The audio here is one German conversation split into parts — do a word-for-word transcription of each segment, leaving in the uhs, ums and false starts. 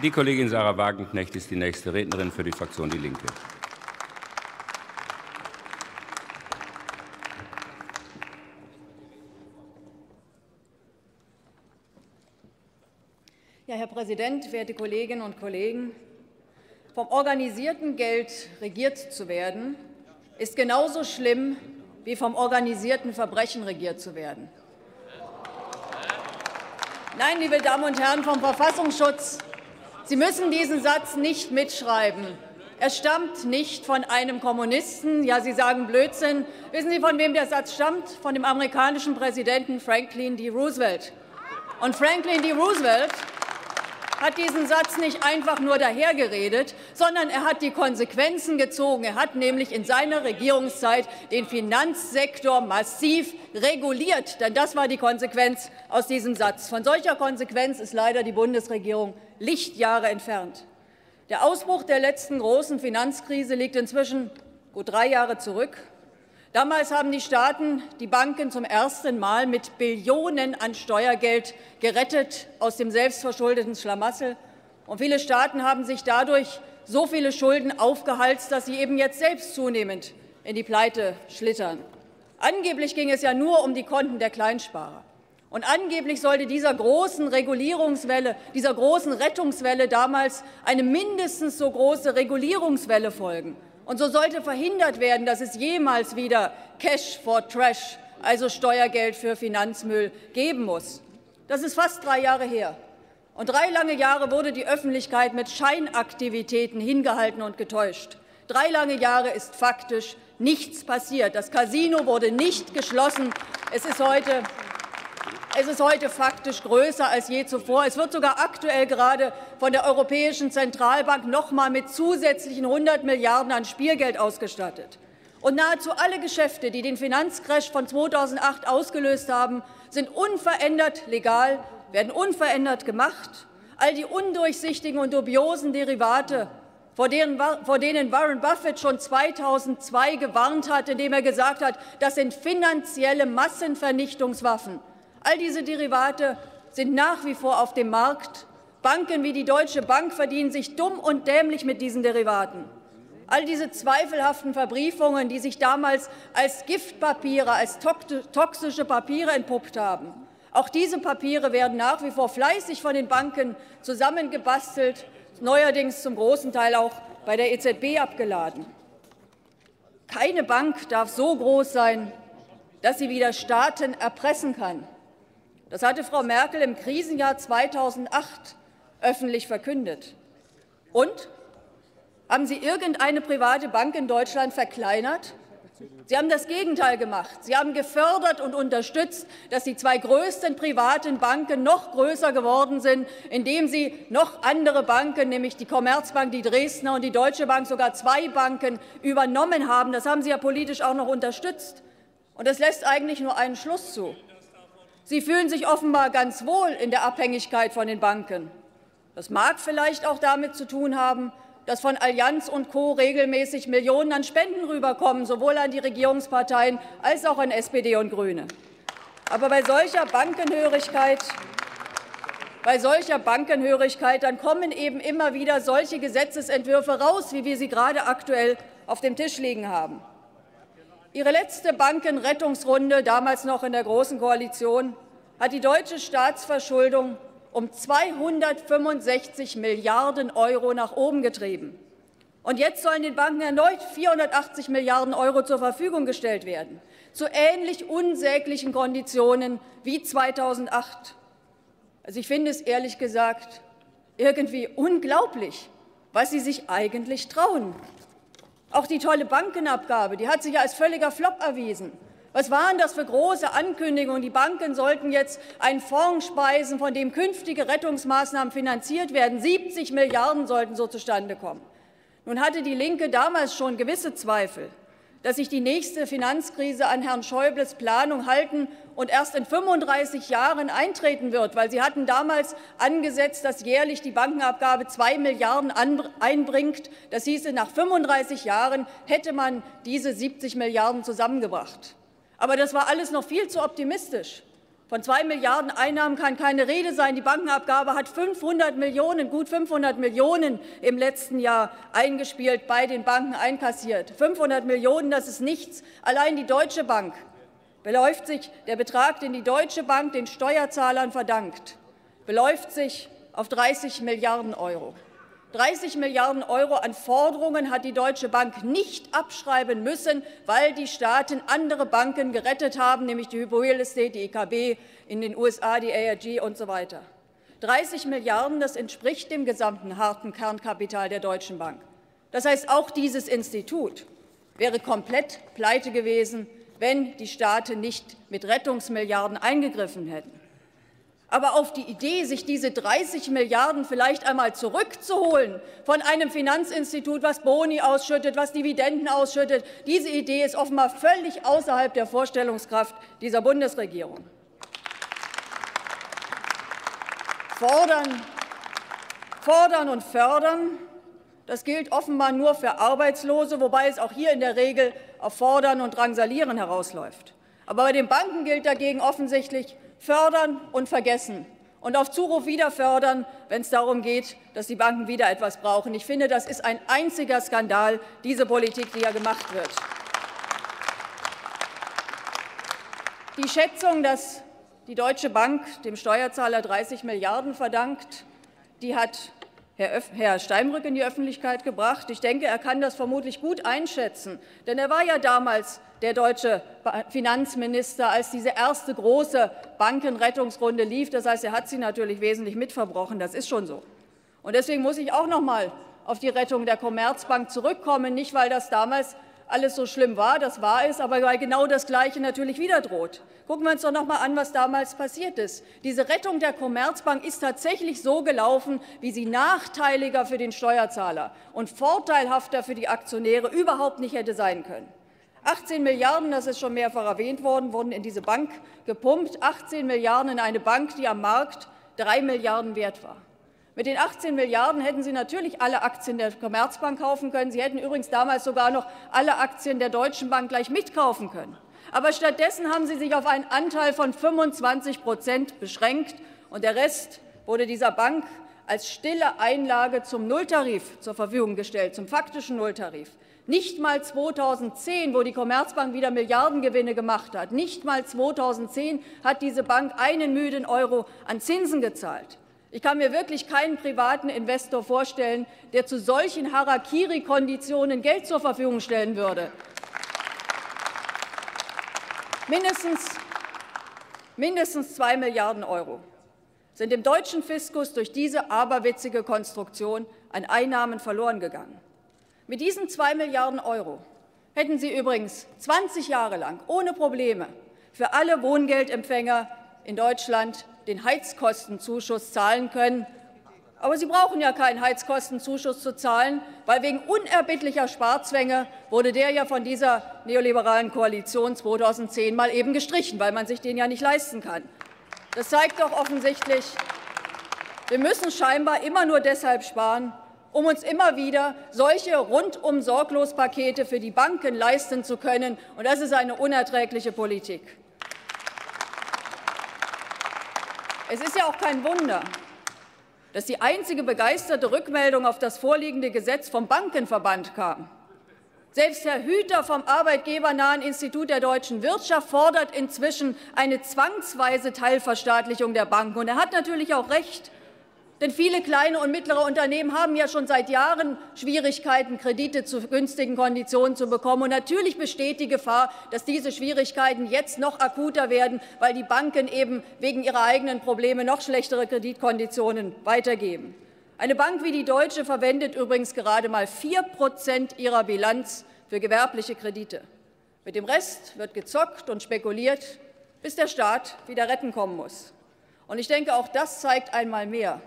Die Kollegin Sarah Wagenknecht ist die nächste Rednerin für die Fraktion Die Linke. Ja, Herr Präsident, werte Kolleginnen und Kollegen! Vom organisierten Geld regiert zu werden, ist genauso schlimm, wie vom organisierten Verbrechen regiert zu werden. Nein, liebe Damen und Herren vom Verfassungsschutz, Sie müssen diesen Satz nicht mitschreiben. Er stammt nicht von einem Kommunisten. Ja, Sie sagen Blödsinn. Wissen Sie, von wem der Satz stammt? Von dem amerikanischen Präsidenten Franklin D. Roosevelt. Und Franklin D. Roosevelt hat diesen Satz nicht einfach nur dahergeredet, sondern er hat die Konsequenzen gezogen. Er hat nämlich in seiner Regierungszeit den Finanzsektor massiv reguliert. Denn das war die Konsequenz aus diesem Satz. Von solcher Konsequenz ist leider die Bundesregierung Lichtjahre entfernt. Der Ausbruch der letzten großen Finanzkrise liegt inzwischen gut drei Jahre zurück. Damals haben die Staaten die Banken zum ersten Mal mit Billionen an Steuergeld gerettet aus dem selbstverschuldeten Schlamassel. Und viele Staaten haben sich dadurch so viele Schulden aufgehalst, dass sie eben jetzt selbst zunehmend in die Pleite schlittern. Angeblich ging es ja nur um die Konten der Kleinsparer. Und angeblich sollte dieser großen Regulierungswelle, dieser großen Rettungswelle damals eine mindestens so große Regulierungswelle folgen. Und so sollte verhindert werden, dass es jemals wieder Cash for Trash, also Steuergeld für Finanzmüll, geben muss. Das ist fast drei Jahre her. Und drei lange Jahre wurde die Öffentlichkeit mit Scheinaktivitäten hingehalten und getäuscht. Drei lange Jahre ist faktisch nichts passiert. Das Casino wurde nicht geschlossen. Es ist heute Es ist heute faktisch größer als je zuvor. Es wird sogar aktuell gerade von der Europäischen Zentralbank noch mal mit zusätzlichen hundert Milliarden an Spielgeld ausgestattet. Und nahezu alle Geschäfte, die den Finanzcrash von zweitausendacht ausgelöst haben, sind unverändert legal, werden unverändert gemacht. All die undurchsichtigen und dubiosen Derivate, vor denen, vor denen Warren Buffett schon zweitausendzwei gewarnt hat, indem er gesagt hat, das sind finanzielle Massenvernichtungswaffen. All diese Derivate sind nach wie vor auf dem Markt. Banken wie die Deutsche Bank verdienen sich dumm und dämlich mit diesen Derivaten. All diese zweifelhaften Verbriefungen, die sich damals als Giftpapiere, als toxische Papiere entpuppt haben, auch diese Papiere werden nach wie vor fleißig von den Banken zusammengebastelt, neuerdings zum großen Teil auch bei der E Z B abgeladen. Keine Bank darf so groß sein, dass sie wieder Staaten erpressen kann. Das hatte Frau Merkel im Krisenjahr zweitausendacht öffentlich verkündet. Und? Haben Sie irgendeine private Bank in Deutschland verkleinert? Sie haben das Gegenteil gemacht. Sie haben gefördert und unterstützt, dass die zwei größten privaten Banken noch größer geworden sind, indem Sie noch andere Banken, nämlich die Commerzbank, die Dresdner und die Deutsche Bank, sogar zwei Banken übernommen haben. Das haben Sie ja politisch auch noch unterstützt. Und das lässt eigentlich nur einen Schluss zu. Sie fühlen sich offenbar ganz wohl in der Abhängigkeit von den Banken. Das mag vielleicht auch damit zu tun haben, dass von Allianz und Co. regelmäßig Millionen an Spenden rüberkommen, sowohl an die Regierungsparteien als auch an S P D und Grüne. Aber bei solcher Bankenhörigkeit, bei solcher Bankenhörigkeit, dann kommen eben immer wieder solche Gesetzesentwürfe raus, wie wir sie gerade aktuell auf dem Tisch liegen haben. Ihre letzte Bankenrettungsrunde, damals noch in der Großen Koalition, hat die deutsche Staatsverschuldung um zweihundertfünfundsechzig Milliarden Euro nach oben getrieben. Und jetzt sollen den Banken erneut vierhundertachtzig Milliarden Euro zur Verfügung gestellt werden, zu ähnlich unsäglichen Konditionen wie zweitausendacht. Also ich finde es ehrlich gesagt irgendwie unglaublich, was Sie sich eigentlich trauen. Auch die tolle Bankenabgabe, die hat sich ja als völliger Flop erwiesen. Was waren das für große Ankündigungen? Die Banken sollten jetzt einen Fonds speisen, von dem künftige Rettungsmaßnahmen finanziert werden. siebzig Milliarden sollten so zustande kommen. Nun hatte die Linke damals schon gewisse Zweifel, dass sich die nächste Finanzkrise an Herrn Schäubles Planung halten und erst in fünfunddreißig Jahren eintreten wird, weil Sie hatten damals angesetzt, dass jährlich die Bankenabgabe zwei Milliarden einbringt. Das hieße, nach fünfunddreißig Jahren hätte man diese siebzig Milliarden zusammengebracht. Aber das war alles noch viel zu optimistisch. Von zwei Milliarden Einnahmen kann keine Rede sein. Die Bankenabgabe hat fünfhundert Millionen, gut fünfhundert Millionen im letzten Jahr eingespielt, bei den Banken einkassiert. fünfhundert Millionen, das ist nichts. Allein die Deutsche Bank beläuft sich, der Betrag, den die Deutsche Bank den Steuerzahlern verdankt, beläuft sich auf dreißig Milliarden Euro. dreißig Milliarden Euro an Forderungen hat die Deutsche Bank nicht abschreiben müssen, weil die Staaten andere Banken gerettet haben, nämlich die Hypo Real Estate, die E K B, in den U S A die A I G und so weiter. dreißig Milliarden, das entspricht dem gesamten harten Kernkapital der Deutschen Bank. Das heißt, auch dieses Institut wäre komplett pleite gewesen, wenn die Staaten nicht mit Rettungsmilliarden eingegriffen hätten. Aber auf die Idee, sich diese dreißig Milliarden vielleicht einmal zurückzuholen von einem Finanzinstitut, was Boni ausschüttet, was Dividenden ausschüttet, diese Idee ist offenbar völlig außerhalb der Vorstellungskraft dieser Bundesregierung. Fordern, fordern und fördern, das gilt offenbar nur für Arbeitslose, wobei es auch hier in der Regel auf Fordern und Drangsalieren herausläuft. Aber bei den Banken gilt dagegen offensichtlich fördern und vergessen und auf Zuruf wieder fördern, wenn es darum geht, dass die Banken wieder etwas brauchen. Ich finde, das ist ein einziger Skandal, diese Politik, die hier gemacht wird. Die Schätzung, dass die Deutsche Bank dem Steuerzahler dreißig Milliarden verdankt, die hat Herr Steinbrück in die Öffentlichkeit gebracht. Ich denke, er kann das vermutlich gut einschätzen, denn er war ja damals der deutsche Finanzminister, als diese erste große Bankenrettungsrunde lief. Das heißt, er hat sie natürlich wesentlich mitverbrochen. Das ist schon so. Und deswegen muss ich auch noch mal auf die Rettung der Commerzbank zurückkommen, nicht weil das damals alles so schlimm war, das war es, aber weil genau das Gleiche natürlich wieder droht. Gucken wir uns doch noch mal an, was damals passiert ist. Diese Rettung der Commerzbank ist tatsächlich so gelaufen, wie sie nachteiliger für den Steuerzahler und vorteilhafter für die Aktionäre überhaupt nicht hätte sein können. achtzehn Milliarden, das ist schon mehrfach erwähnt worden, wurden in diese Bank gepumpt. achtzehn Milliarden in eine Bank, die am Markt drei Milliarden wert war. Mit den achtzehn Milliarden hätten Sie natürlich alle Aktien der Commerzbank kaufen können. Sie hätten übrigens damals sogar noch alle Aktien der Deutschen Bank gleich mitkaufen können. Aber stattdessen haben Sie sich auf einen Anteil von fünfundzwanzig Prozent beschränkt, und der Rest wurde dieser Bank als stille Einlage zum Nulltarif zur Verfügung gestellt, zum faktischen Nulltarif. Nicht mal zweitausendzehn, wo die Commerzbank wieder Milliardengewinne gemacht hat, nicht mal zweitausendzehn hat diese Bank einen müden Euro an Zinsen gezahlt. Ich kann mir wirklich keinen privaten Investor vorstellen, der zu solchen Harakiri-Konditionen Geld zur Verfügung stellen würde. Mindestens, mindestens zwei Milliarden Euro sind dem deutschen Fiskus durch diese aberwitzige Konstruktion an Einnahmen verloren gegangen. Mit diesen zwei Milliarden Euro hätten Sie übrigens zwanzig Jahre lang ohne Probleme für alle Wohngeldempfänger in Deutschland den Heizkostenzuschuss zahlen können. Aber Sie brauchen ja keinen Heizkostenzuschuss zu zahlen, weil wegen unerbittlicher Sparzwänge wurde der ja von dieser neoliberalen Koalition zweitausendzehn mal eben gestrichen, weil man sich den ja nicht leisten kann. Das zeigt doch offensichtlich, wir müssen scheinbar immer nur deshalb sparen, um uns immer wieder solche Rundum-Sorglos-Pakete für die Banken leisten zu können. Und das ist eine unerträgliche Politik. Es ist ja auch kein Wunder, dass die einzige begeisterte Rückmeldung auf das vorliegende Gesetz vom Bankenverband kam. Selbst Herr Hüter vom arbeitgebernahen Institut der deutschen Wirtschaft fordert inzwischen eine zwangsweise Teilverstaatlichung der Banken. Und er hat natürlich auch recht. Denn viele kleine und mittlere Unternehmen haben ja schon seit Jahren Schwierigkeiten, Kredite zu günstigen Konditionen zu bekommen. Und natürlich besteht die Gefahr, dass diese Schwierigkeiten jetzt noch akuter werden, weil die Banken eben wegen ihrer eigenen Probleme noch schlechtere Kreditkonditionen weitergeben. Eine Bank wie die Deutsche verwendet übrigens gerade mal vier Prozent ihrer Bilanz für gewerbliche Kredite. Mit dem Rest wird gezockt und spekuliert, bis der Staat wieder retten kommen muss. Und ich denke, auch das zeigt einmal mehr,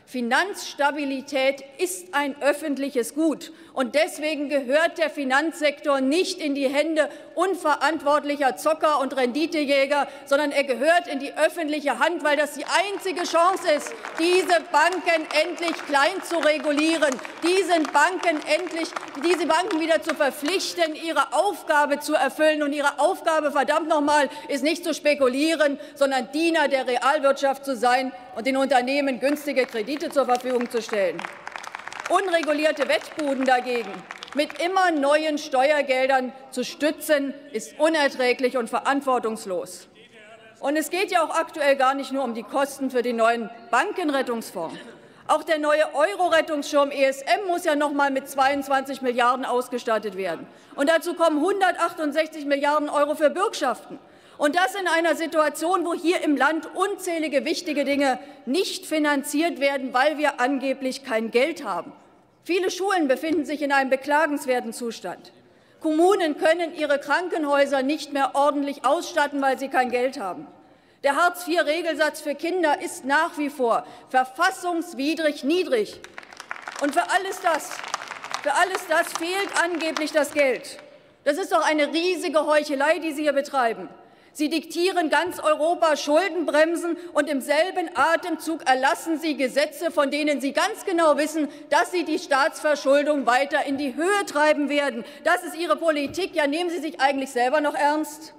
Finanzstabilität ist ein öffentliches Gut, und deswegen gehört der Finanzsektor nicht in die Hände unverantwortlicher Zocker und Renditejäger, sondern er gehört in die öffentliche Hand, weil das die einzige Chance ist, diese Banken endlich klein zu regulieren, diesen Banken endlich, diese Banken wieder zu verpflichten, ihre Aufgabe zu erfüllen. Und ihre Aufgabe, verdammt noch mal, ist nicht zu spekulieren, sondern Diener der Realwirtschaft zu sein und den Unternehmen günstige Kredite zur Verfügung zu stellen. Unregulierte Wettbuden dagegen mit immer neuen Steuergeldern zu stützen, ist unerträglich und verantwortungslos. Und es geht ja auch aktuell gar nicht nur um die Kosten für den neuen Bankenrettungsfonds. Auch der neue Euro-Rettungsschirm E S M muss ja noch mal mit zweiundzwanzig Milliarden ausgestattet werden. Und dazu kommen hundertachtundsechzig Milliarden Euro für Bürgschaften. Und das in einer Situation, wo hier im Land unzählige wichtige Dinge nicht finanziert werden, weil wir angeblich kein Geld haben. Viele Schulen befinden sich in einem beklagenswerten Zustand. Kommunen können ihre Krankenhäuser nicht mehr ordentlich ausstatten, weil sie kein Geld haben. Der Hartz vier Regelsatz für Kinder ist nach wie vor verfassungswidrig niedrig. Und für alles das, für alles das fehlt angeblich das Geld. Das ist doch eine riesige Heuchelei, die Sie hier betreiben. Sie diktieren ganz Europa Schuldenbremsen, und im selben Atemzug erlassen Sie Gesetze, von denen Sie ganz genau wissen, dass sie die Staatsverschuldung weiter in die Höhe treiben werden. Das ist Ihre Politik. Ja, nehmen Sie sich eigentlich selber noch ernst?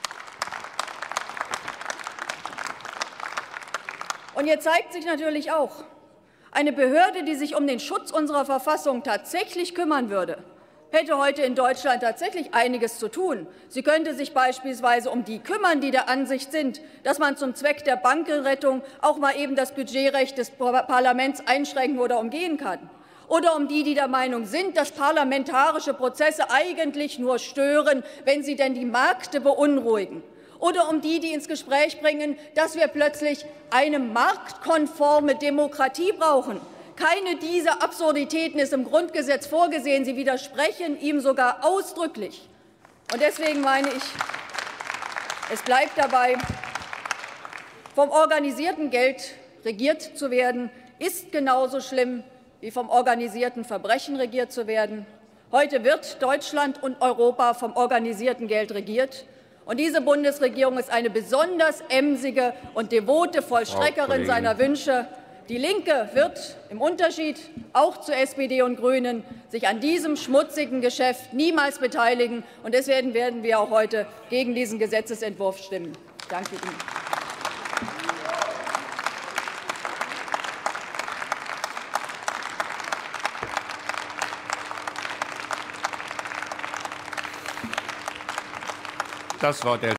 Und hier zeigt sich natürlich auch, eine Behörde, die sich um den Schutz unserer Verfassung tatsächlich kümmern würde, hätte heute in Deutschland tatsächlich einiges zu tun. Sie könnte sich beispielsweise um die kümmern, die der Ansicht sind, dass man zum Zweck der Bankenrettung auch mal eben das Budgetrecht des Parlaments einschränken oder umgehen kann. Oder um die, die der Meinung sind, dass parlamentarische Prozesse eigentlich nur stören, wenn sie denn die Märkte beunruhigen. Oder um die, die ins Gespräch bringen, dass wir plötzlich eine marktkonforme Demokratie brauchen. Keine dieser Absurditäten ist im Grundgesetz vorgesehen. Sie widersprechen ihm sogar ausdrücklich. Und deswegen meine ich, es bleibt dabei, vom organisierten Geld regiert zu werden, ist genauso schlimm wie vom organisierten Verbrechen regiert zu werden. Heute wird Deutschland und Europa vom organisierten Geld regiert. Und diese Bundesregierung ist eine besonders emsige und devote Vollstreckerin seiner Wünsche. Die Linke wird im Unterschied auch zu S P D und Grünen sich an diesem schmutzigen Geschäft niemals beteiligen. Und deswegen werden wir auch heute gegen diesen Gesetzentwurf stimmen. Ich danke Ihnen. Das Wort